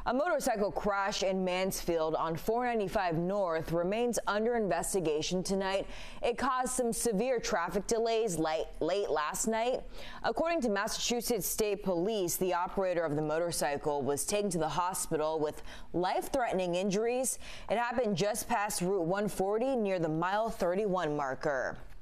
A motorcycle crash in Mansfield on 495 North remains under investigation tonight. It caused some severe traffic delays late last night. According to Massachusetts State Police, the operator of the motorcycle was taken to the hospital with life-threatening injuries. It happened just past Route 140 near the mile 31 marker.